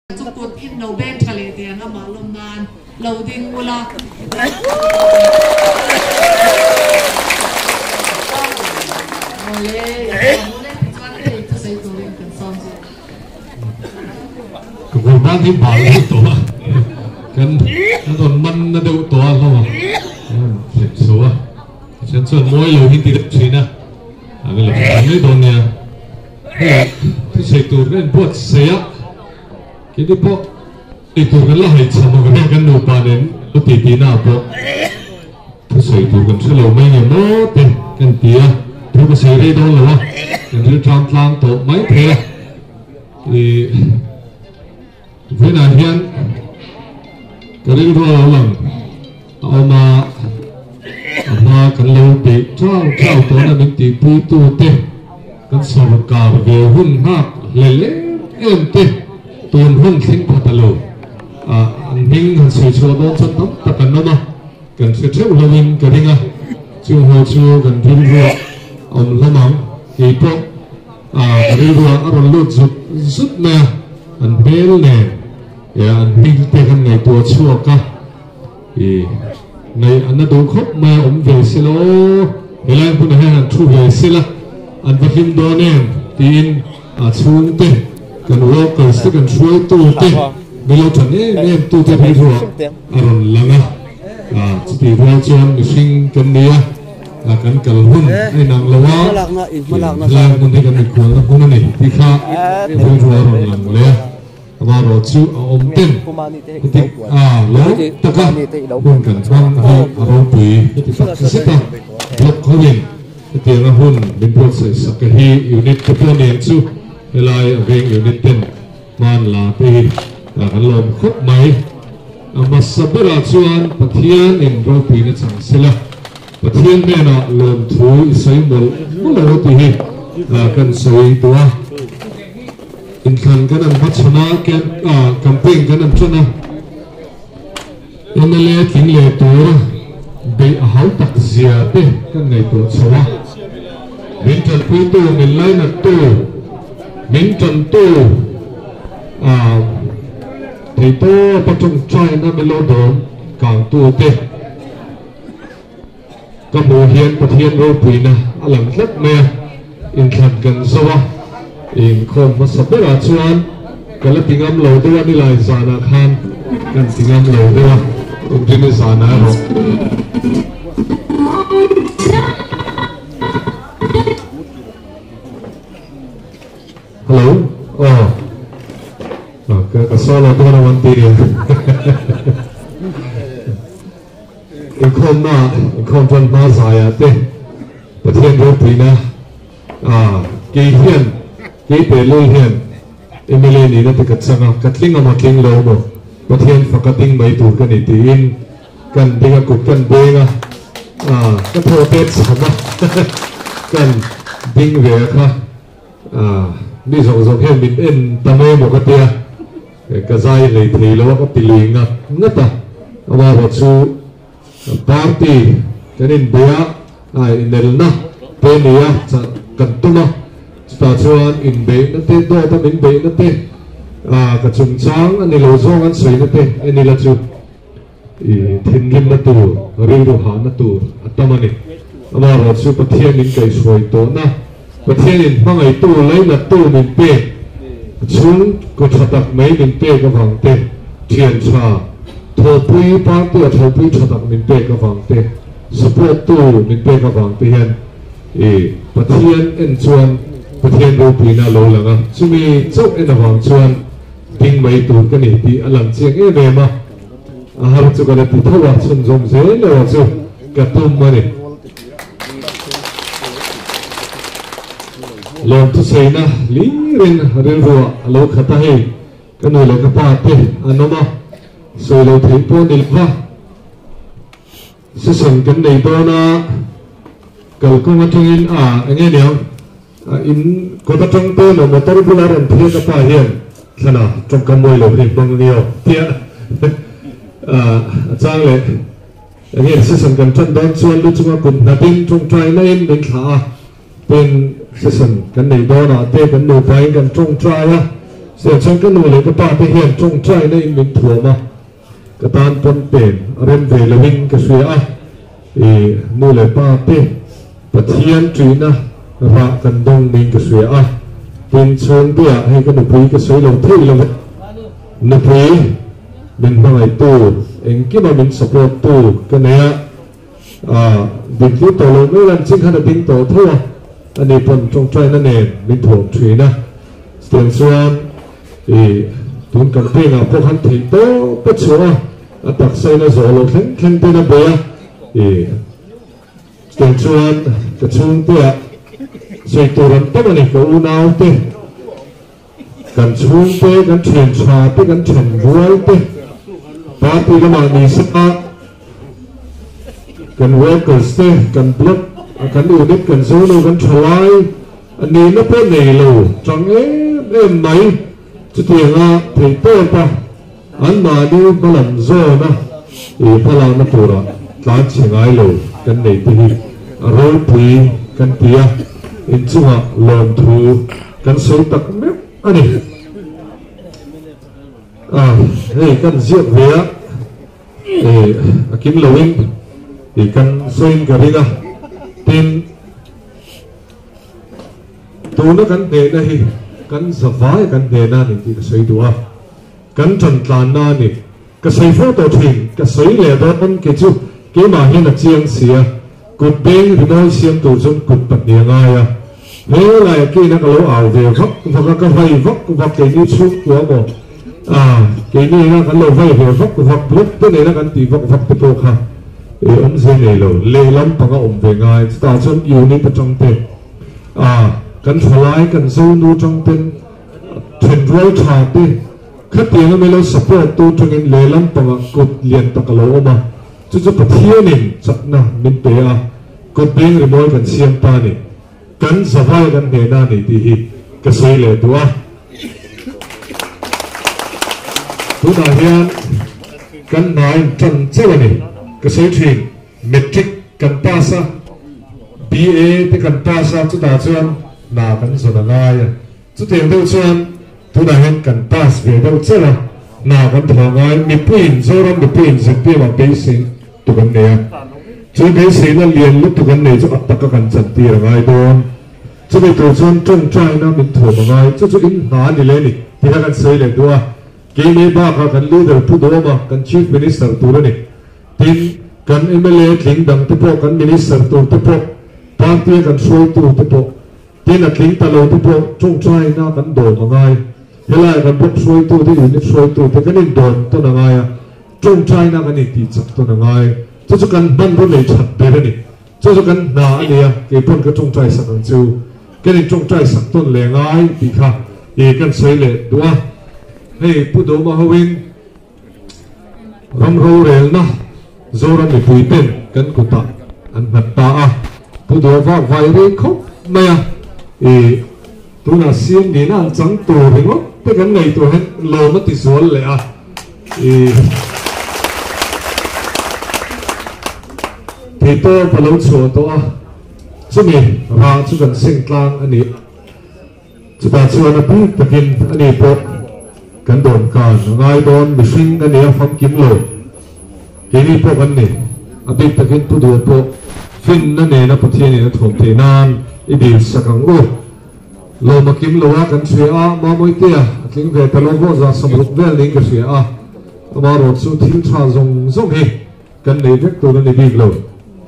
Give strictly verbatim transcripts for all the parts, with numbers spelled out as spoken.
chúc cột in nấu bên trả lời tiền nó mà lồng nan lâu đinh mua la cũng đang đi bảo đi tổ kan nó còn măn nó đâu tổ không à số àฉันส่วนมวยเราหินติดชีนะอะไรล่ะไม่โดนเนี่ยที่ใส่ตัวกันพวกเสียคิดดิพวกไอตัวกันละให้ชมกันกันดูปานินตัวตีตีหน้าพวกที่ใส่ตัวกันช่วยเราไม่เงี้ยโน้ตกันเตี้ยตัวก็ใส่ได้โดนหรอวะกันที่ทำทางตัวไม่เทอีเวลาเฮียนก็เรียกว่าหลังเอามามากันเราไปเจ้าเจ้าตัวนั้นเป็นตีปูตัวเตะกันสอบการเวหุ่นหักเล่เล่เอ็มเตะตัวหุ่นทิ้งพัดลมอ่านิ่งหันสื่อชัวโดนสัตว์ตะกันนั่นนะกันเชื่อเราวิ่งกันยังไงชัวหัวชัวกันทิ้งรัวเอาละมั้งอีพวกอ่าเรียกว่าอารมณ์ลุดสุดสุดเนี่ยอันเบลเนี่ยอย่านิ่งเตะกันในตัวชัวกันอีในอันนั้นดูครบมาอมเวสิโลเวลาพูดให้หันชูเวสิละอันว่าหิมโดนเองตีนอาชูนเตกันว่าเกิดสิ่งกันช่วยตู้เตเวลาฉันเนี่ยเนี่ยตู้เตพิรัวอารมณ์ละนะอ่าสติรัวจวนสิ่งกันเนี้ยกันกลหุ่นให้นางละวะแล้วมันที่กันมีคนละคนนี่ที่ข้าพิรัวอารมณ์ละเลยว่าเราชื่ออมเต็มที่อ่าแล้วตะกันหุ่นกันบ้างที่เราปุยที่ฝักสิตาบล็อกเขาเองที่เตียงหุ่นเป็นพวกใส่สักฮีอยู่ในกระเป๋าเนียนชูเวลาเวงอยู่ในเต็มมันลาปีกันลมครบไหมมาสับราชวนปะเทียนอินเราปุยในสังเสละปะเทียนแม่น่ะลมถูอิสัยหมดมุลเราตีกันสวยตัวอินคันกันนั้นพัฒนาแกนอ่าแคมเปญกันนั้นชนะเอ็ม แอล เอ ทิ้งเลยตัวเบะหาวตักเสียเตกันในตัวชาวมินจันพูตัวมินไลนัดตัวมินจันตัวอ่าที่ตัวประจงใจนั่นเป็นโลดมกลางตัวเตก็โมเฮียนประเทียนโรปุยนะหลังเล็กแม่อินคันกันสวะอินคนมาสับได้ราชวนกันแล้วติงอัมโหลดด้วยนี่ลายสานาคานกันติงอัมโหลดด้วยองค์ที่นี่สานาหรอกฮัลโหลอ๋อก็ก็สอนเราตัววันตีอีกคนน่ะอีกคนจนมาสายอ่ะเต้ประเทศโรปีนะอ่ากีเฮียนกีเปลุยเฮียนเอเมเลนี่นะที่กัดสังกัดลิงเอามาลิงโลโมประเทศฝักติ้งไม่ถูกกันอีตีนกันดีกับกุกกันเบงอ่ะอ่าก็โทรเตสสามะกันดิ้งเวค่ะอ่านี่สองสองเฮียนบินเอ็นตะเมหมกเตียกระจายเลยทีแล้วก็ตีลิงอ่ะงั้นต่อว่าวัดสูปาร์ตี้กันอินเบียอ่าอินเดลนะเป็นเนี่ยจะกันตุ้มสตาร์ชวนอินเบย์นั่นเต้ตัวตั้งอินเบย์นั่นเต้อ่ากระชุมช้างอันนี้เราส่งกันสวยนั่นเต้อันนี้เราจูอีทินริมนั่นตัวริวหานั่นตัวอัตมานี่ว่าเราจูประเทศนี้ไก่สวยตัวนะประเทศนี้บางไอ้ตัวเลยนั่นตัวมินเป้ชุนก็ชดักไม่มินเป้ก็ฟังเต้เทียนชาทอปุยปาร์ตี้ทอปุยชดักมินเป้ก็ฟังเต้สปอร์ตตัวมินเป้ก็ฟังเต้ยันอีประเทศเอ็นชวนประเทศรูปีน่าโลลังอ่ะช่วงนี้เจ้าเอ็นหวังชวนทิ้งไว้ตัวกันนี่ที่อลังเชียงเอ๋เมมาอาหารจุกันที่ทั่วชนจงเสียเลยว่าจู่กระตุ้มมาเนี่ยลองทุกสิ่งนะลีรินเรื่องรัวโลกขัดให้กันหน่วยโลกป้าเตอันนั้นมาสวยเราถึงปนดิลฟ้าสิ่งกันในตัวน่ะเกิดขึ้นมาถึงอินอ่าอย่างเงี้ยเดียวอินก็ต้องจงตัวเราไม่ต้องพูดอะไรเพี้ยกับป้าเฮียนขนาดจงขโมยเราเพียงบางเดียวเพี้ยอ่าจ้างเลยอย่างเงี้ยสิ่งกันจนโดนชวนรู้จักว่าคุณนัดดิ้งจงใจเล่นเป็นขาเป็นสิ่งกันในตัวน่ะเตะกันดูไปกันจงใจอ่ะ sẽ chẳng cái nụ lấy cái ba cái hiện trong trai này mình thua mà cái tan pon tiền rem về là mình cái suy à thì nụ lấy ba cái bát thiên truy na ra cần đông mình cái suy à tiền sơn bia hay cái nụ bùi cái suy lâu thế lâu nụ bùi mình mang lại tu anh kia mà mình support tu cái này à việc thứ tổ lâu mấy lần chính là tính tổ thôi anh ấy pon trong trai nó nè mình thua truy na tiền sơn thì tuần cần tiền à phúc hắn thấy tốt bất chúa à đặc xây nó rồi lâu khen khen tên nó bia thì tiền chuan cái chuông tia xây tổ rắn tất này có u nào tia cần chuông tia cần truyền trà tia cần truyền vui tia ba tia cái mà đi xa cần workers tia cần blood cần unit cần số đâu cần trả lại anh ấy nó có này lâu chẳng ấy em mấy chứ tiền à thì tốt pa anh mà đi có làm rồi na thì phải làm nó phù hợp là chỉ ngay lâu cái này thì ropui cái tia in chung à lawm thu cái số tắc mép anh này à đây cái diện về thì kiếm lâu in thì cái số in cái gì tin tu nó cái đề này cái sawi cái đề na này thì cái sấy đua cái trần tlan na này cái sấy phố tổ thìn cái sấy lẻ đó anh cái chú cái mà hiện là chiang xìa cột beng thì nói xiêm tổ dân cột bật nhẹ ngay à thế là cái nó cái lỗ ảo về vấp và cái vây vấp vấp cái như chút của một à cái này nó cái lỗ vây về vấp vấp lúc cái này nó cái tỷ vấp vấp cái bộ khác thì ông dây này lỗ lê lắm bằng cái ổng về ngay ta chân yêu nên trong tên à cần phải lái cần sâu nu trong tên thuyền roi trà tên khách tiền nó mới lo support tu trong cái lê lắm bằng cái cột liền ta cái lỗ mà chú chú bát thiên này chắc na mình thấy à cột beng rồi mỗi cần xiêm ta này cần sawi cần nghề na này thì cái xây lệ tua tu đại hiện cần nói chân chế này cái xây thuyền metric cần pasa ba thì cần pasa chú ta chọn là cần số là ngay chú tiền đâu chọn tu đại hiện cần pass về đâu chế là nào cần thằng ngay mi pin rồi làm mi pin dịch tiền mà basic tu cần này chú basic là liền lúc tu cần này chú ấp tất cả cần chân tiền ngay đồn chú bị tổ chọn trong trai nó mình thua mà ngay chú chú in há đi lên đi thì các cần xây lại đua cái này ba các cần leader tu đua mà cần chief minister tu đó này tin cần em lờ a tling đằng tu bộ cần minister tu tu bộ party cần soi tu tu bộ tin là tling ta lâu tu bộ trong trai nó cần đổ mà ngay thế là cần bộ soi tu thì unit soi tu thì cái này đồn tu là ngay trong trai nó cái này thì chắc tu là ngay chú chú cần ban bố này chặt về đây này chú chú cần nào anh em cái phần cái trong trai sẵn chú cái này trong trai sẵn tuần lệ ngay thì khác thì cần xây lệ đúng không? Hey, phụ đồ mà hậu in ram rô rèl na dô ram để bùi tên cần của ta anh mặt ta à phụ đồ vào vài rê khóc mày à thì tôi là xiêm đến anh trắng tổ thì ngốc cái cái này tôi hết lò mất thì xuống lệ à thì thì tôi phải lâu chùa tôi à chú mình và chú cần sinh lang anh ấy chú ta chùa nó biết tập in anh ấy bộ cần đồn cả ngay đồn bị sinh anh ấy phong kiếm lồ cái này bộ anh này à biết tập in tu đùa bộ phim nó này nó phát hiện nó thuộc thế nan ý đi sắc ang ô lồ mà kiếm lồ á cần suy á mà mới tia tiếng về ta lô vô ra sầm rục về lính cái suy á mà rồi chú thiếu trà dùng dùng hi cần để vết tu nó để đi lồ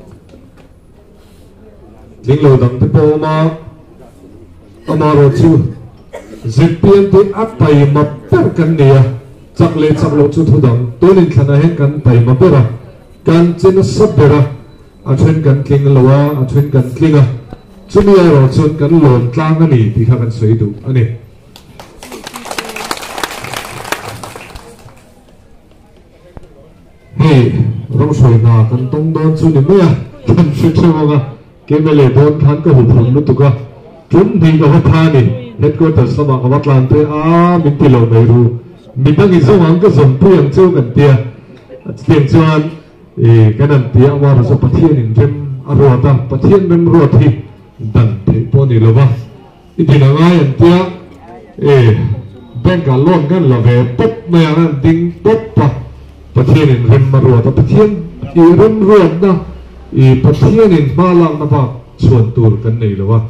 lính lồ đằng tiếp bộ mà mà rồi chú dịch biến thì áp tay mà bớt cần nè chắc lệ chắc lỗ chú thu đằng tôi nên khả năng cần tay mà bớt à cần trên nó sắp bớt à à chuyên cần kinh lỗ à à chuyên cần kinh à chú bây giờ rồi chuyên cần lồn tlang cái này thì khả năng suy đủ anh này hey rong suy na cần tung đón chú này mấy à cần suy suy vào à cái này là đón khán cái hộp hồn nó tụi con chúng thì có hộp pha này headquarters sama kamatlan te a min tilo meru min đang in zong ang ka zom pu yang cheu kan tia tiền chuan e kanan tia wa ra so pathian in rem arwa ta pathian rem ro thi dan the po ni lova idina nga yan tia e bên cả luôn cái là về bốc mẹ nó đinh bốc paประเทศนี้เริ่มมารัวแต่ประเทศอีเริ่มรวมนะอีประเทศนี้มาลังนะว่าชวนตัวกันนี่หรือว่า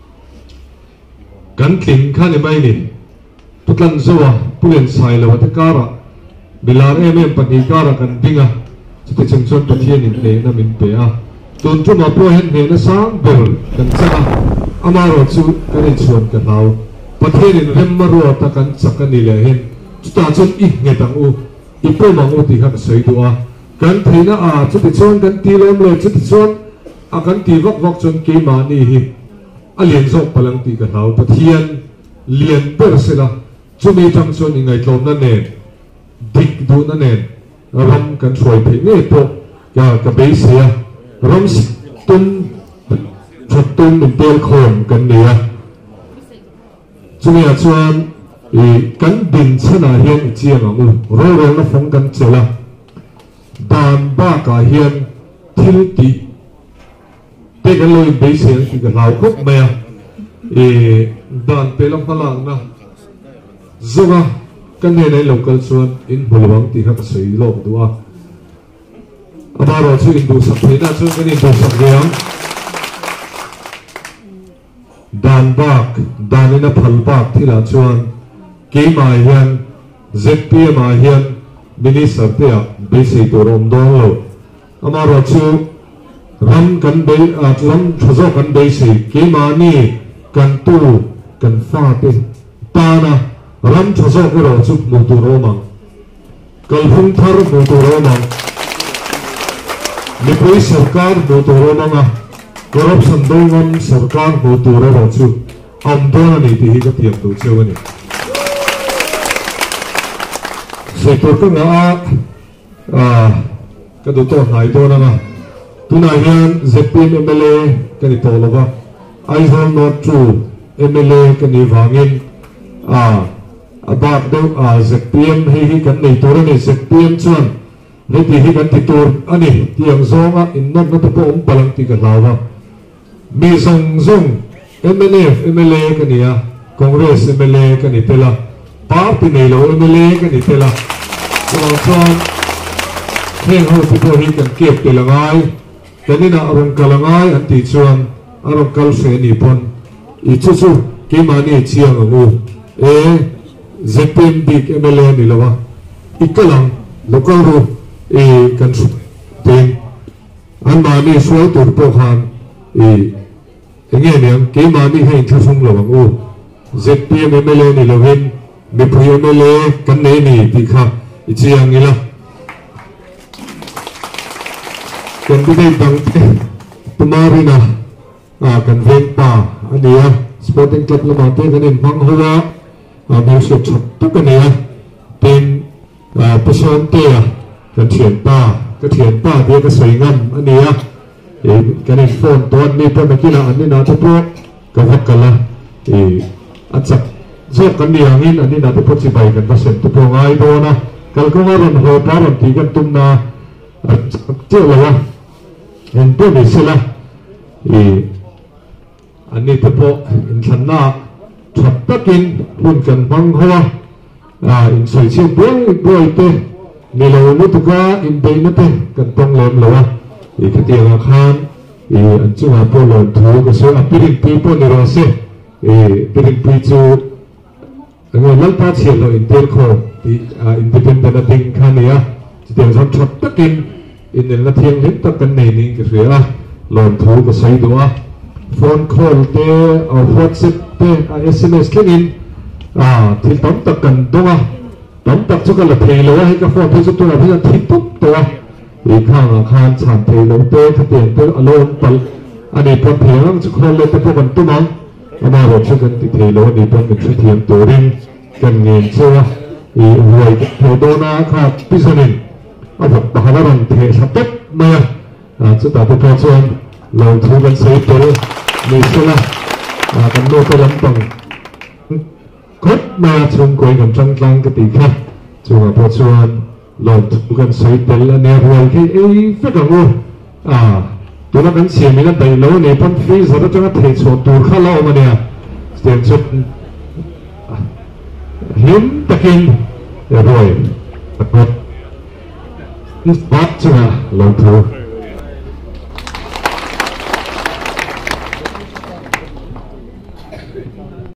กันทิ้งข้านี่ไม่นี่ทุกท่านสัวผู้เรียนสายเลยว่าที่การะบิลาเอ็มเอ็มปฏิการะกันดิ้งอ่ะจะไปเชิงชนประเทศนี้เนี่ยนะมินเปียโดนจุ่มมาพวกเห็นเนี่ยนะสามเบลกันซะอามาโรจูกันนี่ชวนกันเราประเทศนี้เริ่มมารัวแต่กันสักกันนี่เลยเห็นจุดตาชนอีกเงี้ยต่างอูอีพวกมังอุติครับสวยตัวกันทีน่ะอ่ะจุดที่ชวนกันตีลมเลยจุดที่ชวนอากันตีวักวักจนเกี่ยมานี่ฮิอาเลียนส่งพลังตีกันเราประเทศเลียนเปอร์เซ็นต์จุดนี้ทั้งชวนยังไงลมนั่นเองดิกดูนั่นเองรำกันช่วยเพลงนี่พวกยากระเบยเสียรำสิตุนชุดตุนเป็นเตียนโขมกันเนี่ยจุดนี้ชวนอีกันบินชนะเฮียนเจียงอูร้อยร้อยนับฟงกันเจละดานบ้ากาเฮียนทิลติเด็กกันเลยเบสเซียนที่กันเราคุกเมียอีดานเปลำพลังนะจุกะกันเนี่ยในโลกส่วนอินบุลวังที่เขาก็สวยโลกด้วยอาบารอชื่ออินดูสักทีน่าชื่อกันอินดูสักเรื่องดานบ้ากดานนี่นะพัลบ้ากที่หลานชวนเกี่ยมาเฮียนเจ็บเปียมาเฮียนมินิสัตย์อ่ะเบสิตัวรำดองโลอามาราชูรำกันเบอ่ะรำชดกันเบสิเกี่ยมานี่กันตู้กันฟาดปานะรำชดกันเราชุบมุตุโรมังกัลฟุงทาร์มุตุโรมังนิพยสังการมุตุโรมังอ่ะกรบสันโดงมสังการมุตุโรเราชุบอัมโดนนี่ที่ฮิกเทียมตัวเชื่อวันนี้เสกตัวก็งาอ่ากระดูกตัวหายตัวนั่นนะตัวนายเฮียนเจ็บปีนเอ็มเอลเอกันนี่ตัวละก็ไอโฟนโน้ตทูเอ็มเอลเอกันนี่วางินอ่าบาดเดาอ่าเจ็บปีนให้ฮิกันนี่ตัวนี้เจ็บปีนชวนนี่ที่ฮิกันติดตัวอันนี้ที่ยังซองอ่ะอินนั่นนั่นตัวผมพลังที่กันเราว่ามีซองซองเอ็มเอลเอเอ็มเอลเอกันนี่อ่ะคอนเกรสเอ็มเอลเอกันนี่เตล่าปาร์ตี้นี่เราเอ็มเอลเอกันนี่เตล่าเราชอบเพ่งเขาที่พวกนี้กันเก็บตีละไงแต่นี่นะอารมณ์กะละไงอันติชวนอารมณ์กัลเฟนี่พอนอีชุชุเกี่ยมานี่เชียงงูเอเจ็บเป็นบิ๊กเอ็มเอลเอนี่ละวะอีกกลังลูกก็รู้เอกันสุดเต็มอันมานี่สวยตัวพวกhanเออย่างเงี้ยเนี่ยเกี่ยมานี่ให้ชุชุงละวะงูเจ็บเป็นเอ็มเอลเอนี่ละเว้นไม่พูดเอ็มเอลเอกันเนนี่ที่ข้าอีเชียงนี่ละกันที่ได้บังตุมารีนะอ่ากันเวงป่าอันนี้อ่ะสปอร์ติ้งคลับละมาเต้กันนี่บังหัวอ่ามิวสิกช็อปทุกกันเนี่ยเป็นอ่าประชาชนเตะกันเทียนป่าก็เทียนป่าเดียวก็สวยงามอันนี้อ่ะเอ๋กันนี่โฟนตัวนี้เป็นเมื่อกี้ละอันนี้นะทุกพวกก็พักกันละเอ๋อันจับโซ่กันนี่อย่างนี้อันนี้นะทุกพวกสิบใบกันเปอร์เซ็นต์ทุกพวกไอ้ตัวนะkalau kau orang orang orang tiga tumna cakap lah, itu misalnya, ini tepuk insan nak cepatin pun kan banghawa, insan buang buang itu, nilau itu juga indah itu kan panglem lawa, ketika kan, anjing apa lawan tu, kesuai piring pipo nirase, piring picu, ngalal pasir lawan intel ko. Independent thing kan ya, jadi yang sangat cepatin ini nanti yang kita kan ini kira lawan tu kesai doa, phone call te, WhatsApp te, S M S kini, ah, til tom takkan doa, tom tak juga lebih loa, hingga phone tu tu lebih nanti tup doa, ikhang akan santai loa te, kemudian te alon pal, ani pun tiang juga lebih tu pun tu mang, ama rasa kan tiang loa ni pun mesti tiang turin, kan ngin sewa. อีหวยเทโดนาครับพิษณินเอาแบบบาลารันเทสับเต็มมาสุดท้ายพอชวนเราทูกันเสียตัวมีสุนัขกันโลกลำตังคดมาชมกวยกับจังจังกติค่ะจังพอชวนเราทูกันเสียตัวแล้วเนี่ยรวยที่เอ้ยเฟกังโอตัวนั้นเสียมีนั่นแต่แล้วเนี่ยพันฟรีสารจังเทชวนตัวข้าเล่ามาเนี่ยเสียงชุด hiếm takin rồi bắt bắt chừng là lòng thơ